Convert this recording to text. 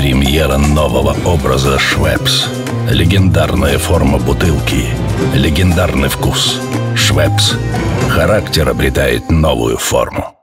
Премьера нового образа Швепс. Легендарная форма бутылки. Легендарный вкус. Швепс. Характер обретает новую форму.